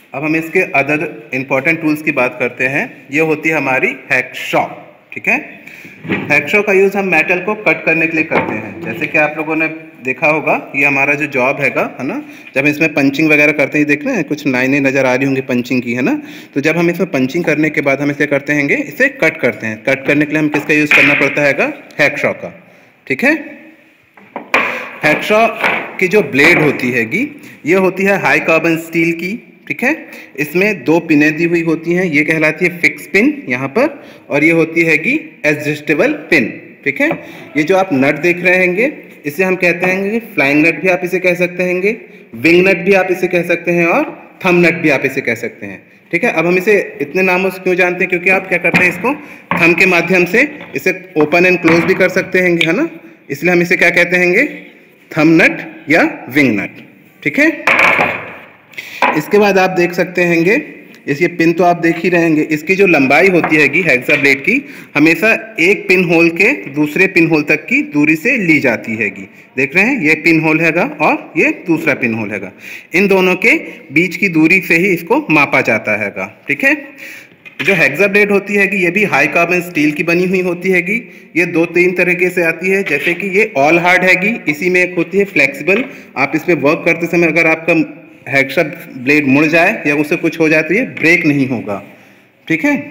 अब हम इसके अदर इम्पॉर्टेंट टूल्स की बात करते हैं। ये होती है हमारी हैक्सॉ। ठीक है, हैक्सॉ का यूज़ हम मेटल को कट करने के लिए करते हैं। जैसे कि आप लोगों ने देखा होगा, ये हमारा जो जॉब हैगा, है ना, जब इसमें पंचिंग वगैरह करते हैं, देख रहे हैं कुछ लाइनें नज़र आ रही होंगी पंचिंग की, है ना। तो जब हम इसमें पंचिंग करने के बाद हम इसे करते हैं, इसे कट करते हैं। कट करने के लिए हम किसका यूज़ करना पड़ता हैगा? हैक्सॉ का। ठीक है, हैक्सॉ की जो ब्लेड होती हैगी, ये होती है हाई कार्बन स्टील की। ठीक है, इसमें 2 पिनें दी हुई होती हैं। ये कहलाती है फिक्स पिन यहाँ पर, और ये होती हैगी एडजस्टेबल पिन। ठीक है, ये जो आप नट देख रहे हैं, इसे हम कहते हैं फ्लाइंग नट भी आप इसे कह सकते हैं, विंग नट भी आप इसे कह सकते हैं, और थंब नट भी आप इसे कह सकते हैं। ठीक है, अब हम इसे इतने नामों से क्यों जानते हैं? क्योंकि आप क्या करते हैं, इसको थंब के माध्यम से इसे ओपन एंड क्लोज भी कर सकते हैं, है ना। इसलिए हम इसे क्या कहते हैं? थंब नट या विंग नट। ठीक है, इसके बाद आप देख सकते हैं, इसके पिन तो आप देख ही रहेंगे। इसकी जो लंबाई होती हैगी हेक्सा ब्लेड की, हमेशा एक पिन होल के दूसरे पिन होल तक की दूरी से ली जाती हैगी। देख रहे हैं, ये पिन होल हैगा और ये दूसरा पिन होल हैगा। इन दोनों के बीच की दूरी से ही इसको मापा जाता हैगा। ठीक है, जो हेक्सा ब्लेड होती हैगी, ये भी हाई कार्बन स्टील की बनी हुई होती हैगी। ये 2-3 तरीके से आती है। जैसे कि ये ऑल हार्ड हैगी, इसी में एक होती है फ्लेक्सिबल। आप इस पर वर्क करते समय अगर आपका हैक्सा ब्लेड मुड़ जाए या उससे कुछ हो जाए तो ये ब्रेक नहीं होगा। ठीक है,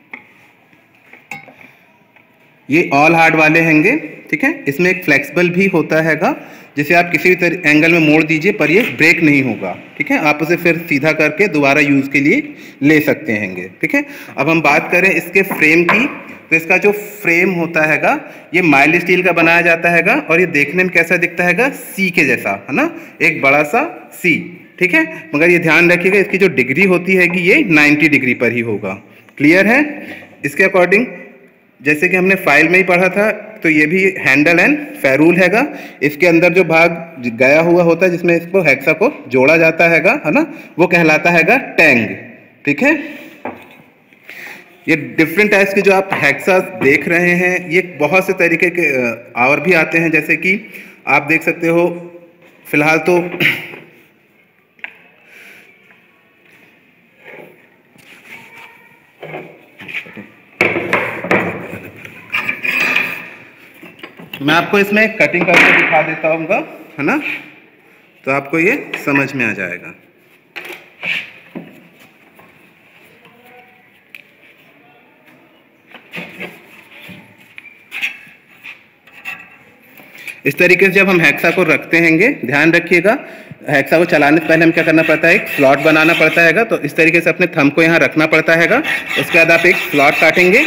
ये ऑल हार्ड वाले हैंगे। ठीक है, इसमें एक फ्लेक्सिबल भी होता हैगा, जिसे आप किसी भी एंगल में मोड़ दीजिए पर ये ब्रेक नहीं होगा। ठीक है, आप उसे फिर सीधा करके दोबारा यूज के लिए ले सकते हैंगे। ठीक है, अब हम बात करें इसके फ्रेम की, तो इसका जो फ्रेम होता हैगा, ये माइल्ड स्टील का बनाया जाता हैगा, और ये देखने में कैसा दिखता हैगा? सी के जैसा, है ना, एक बड़ा सा सी। ठीक है, मगर ये ध्यान रखिएगा, इसकी जो डिग्री होती हैगी, ये 90 डिग्री पर ही होगा। क्लियर है? इसके अकॉर्डिंग जैसे कि हमने फाइल में ही पढ़ा था, तो ये भी हैंडल एंड फेरूल हैगा। इसके अंदर जो भाग गया हुआ होता है, जिसमें इसको हेक्सा को जोड़ा जाता हैगा, है ना, वो कहलाता हैगा टैंग। ठीक है, ये डिफरेंट टाइप्स के जो आप हेक्सा देख रहे हैं, ये बहुत से तरीके के और भी आते हैं। जैसे कि आप देख सकते हो, फिलहाल तो मैं आपको इसमें कटिंग करके दिखा देता हूँ, है ना, तो आपको ये समझ में आ जाएगा। इस तरीके से जब हम हेक्सा को रखते हैं, ध्यान रखिएगा, हेक्सा को चलाने से पहले हम क्या करना पड़ता है? एक स्लॉट बनाना पड़ता हैगा। तो इस तरीके से अपने थंब को यहाँ रखना पड़ता हैगा। उसके बाद आप एक स्लॉट काटेंगे।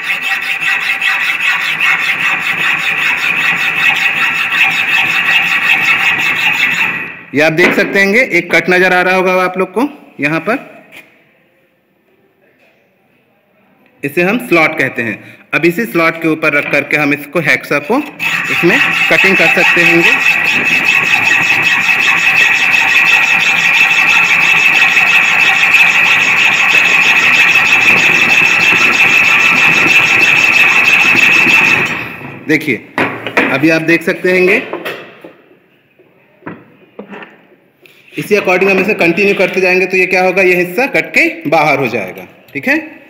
ये आप देख सकते हैं, एक कट नजर आ रहा होगा आप लोग को यहाँ पर, इसे हम स्लॉट कहते हैं। अब इसी स्लॉट के ऊपर रख करके हम इसको हेक्सा को इसमें कटिंग कर सकते हैं। देखिए, अभी आप देख सकते हैं, इसी अकॉर्डिंग हम इसे कंटिन्यू करते जाएंगे तो ये क्या होगा? ये हिस्सा कट के बाहर हो जाएगा। ठीक है।